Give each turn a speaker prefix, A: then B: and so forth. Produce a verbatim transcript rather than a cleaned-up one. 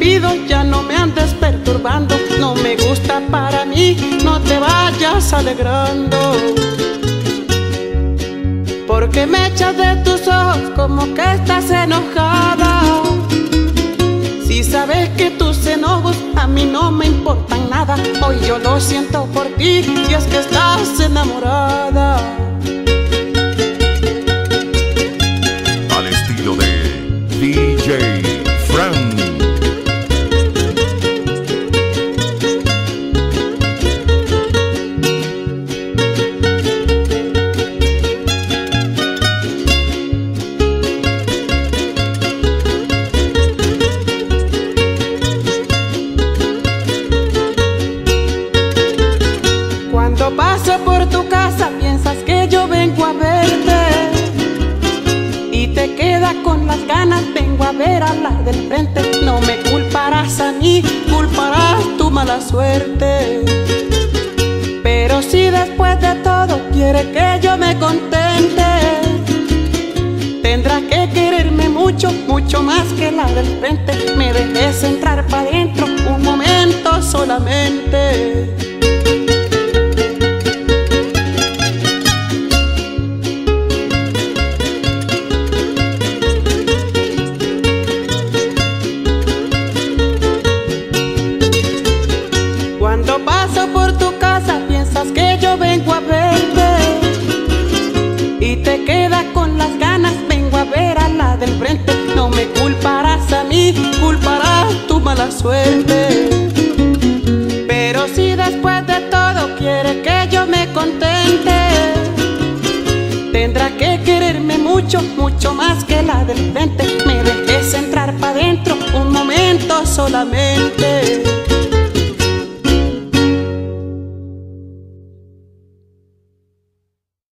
A: pido, ya no me andes perturbando. No me gusta para mí, no te vayas alegrando. Porque me echas de tus ojos como que estás enojada. Si sabes que tus enojos a mí no me importan nada. Hoy yo lo siento por ti, si es que estás enamorada.
B: Al estilo de D J Frank.
A: Cuando paso por tu casa piensas que yo vengo a verte y te quedas con las ganas, vengo a ver a la del frente. No me culparás a mí, culparás tu mala suerte. Pero si después de todo quieres que yo me contente, tendrás que quererme mucho, mucho más que la del frente. Me dejes entrar pa' dentro un momento solamente. Cuando paso por tu casa piensas que yo vengo a verte y te quedas con las ganas, vengo a ver a la del frente. No me culparás a mí, culparás tu mala suerte. Pero si después de todo quieres que yo me contente, tendrás que quererme mucho, mucho más que la del frente. Me dejes entrar pa' dentro un momento solamente.